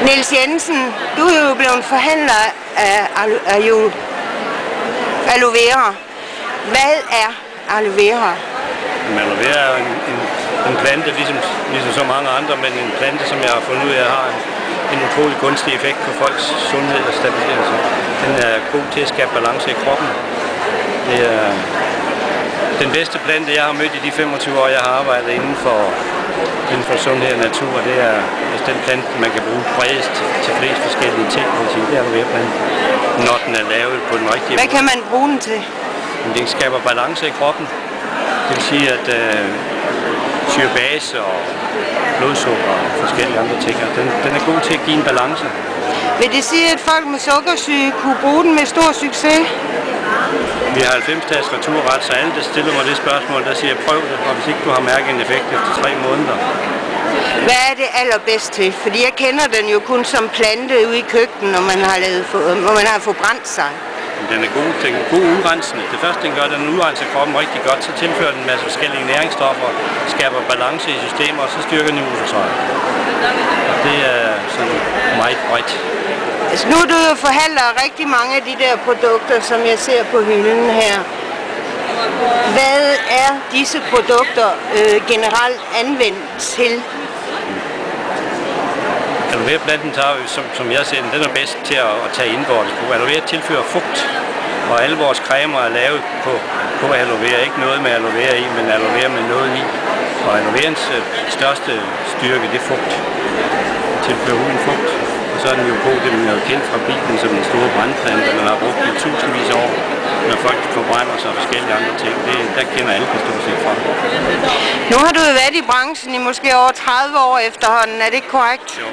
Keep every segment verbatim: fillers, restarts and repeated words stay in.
Niels Jensen, du er jo blevet forhandler af aloe, aloe vera. Hvad er aloe vera? Aloe vera er en, en, en plante, ligesom, ligesom så mange andre, men en plante, som jeg har fundet ud af, har en, en utrolig gunstig effekt på folks sundhed og stabilitet. Den er god til at skabe balance i kroppen. Det er den bedste plante, jeg har mødt i de femogtyve år, jeg har arbejdet inden for, inden for sundhed og natur. Det er altså den plante, man kan bruge bredest til, til flest forskellige ting. Det er aloe vera plante, når den er lavet på den rigtige måde. Hvad kan man bruge den til? Den skaber balance i kroppen. Det vil sige, at øh, syrebase og blodsukker og forskellige andre ting, den, den er god til at give en balance. Vil det sige, at folk med sukkersyge kunne bruge den med stor succes? Vi har halvfems dages returret, så alle, der stiller mig det spørgsmål, der siger, prøv det, og hvis ikke du har mærket en effekt efter tre måneder. Hvad er det allerbedst til? Fordi jeg kender den jo kun som plante ude i køkkenet, når man har, lavet, når man har forbrændt sig. Den er god, den er god udrensende. Det første, den gør, den udrenser kroppen rigtig godt, så tilfører den en masse forskellige næringsstoffer, skaber balance i systemet, og så styrker den immunforsvaret. Og det er sådan meget bredt. Altså nu er du jo forhandler rigtig mange af de der produkter, som jeg ser på hylden her. Hvad er disse produkter øh, generelt anvendt til? Aloe vera planten tager, som, som jeg ser den, den er bedst til at, at tage indvortes på. Aloe vera tilfører fugt, og alle vores cremer er lavet på, på aloe vera. Ikke noget med aloe vera i, men aloe vera med noget i. Og aloe verans øh, største styrke, det er fugt. Tilfører huden fugt. Og så er den jo god, det er jo kendt fra Bibelen som den store brandplante, den har brugt i tusindvis af år, når folk forbrænder sig og forskellige andre ting. Det, der kender alle på stort set fra. Nu har du jo været i branchen i måske over tredive år efterhånden, er det ikke korrekt? Jo.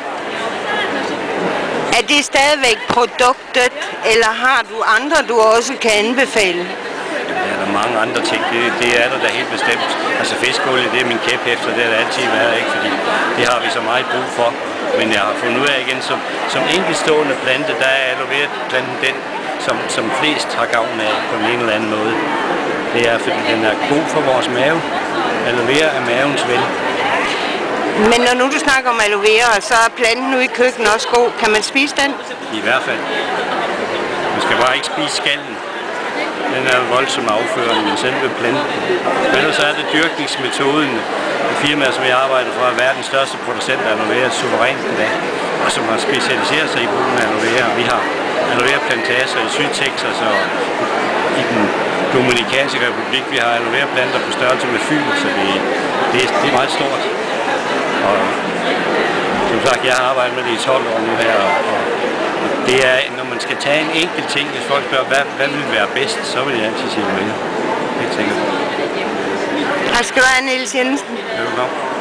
Er det stadigvæk produktet, eller har du andre, du også kan anbefale? Ja, der er mange andre ting. Det, det er der da helt bestemt. Altså fiskolie, det er min kæphæfter, det har det altid været, ikke? Fordi det har vi så meget brug for. Men jeg har fundet ud af igen, som, som enkeltstående plante, der er aloe vera planten den, som, som flest har gavn af på en eller anden måde. Det er, fordi den er god for vores mave. Aloe vera er mavens ven. Men når nu du snakker om aloe vera, så er planten ude i køkkenet også god. Kan man spise den? I hvert fald. Man skal bare ikke spise skallen. Den er voldsomt afførende, men selve planten. Men ellers er det dyrkningsmetoden. Et firma, som jeg arbejder for, er verdens største producent af aloe vera suverænt i dag, og som har specialiseret sig i brugen af aloe vera. Vi har aloe vera plantager i Sydtexas og i den Dominikanske Republik. Vi har aloe vera planter på størrelse med Fyn, så det, det, er, det er meget stort. Og som sagt, jeg har arbejdet med det i tolv år nu her, og det er, når man skal tage en enkelt ting, hvis folk spørger, hvad, hvad vil være bedst, så vil jeg altid sige aloe vera. Helt sikkert. Tak skal du have, Niels Jensen. Velkommen.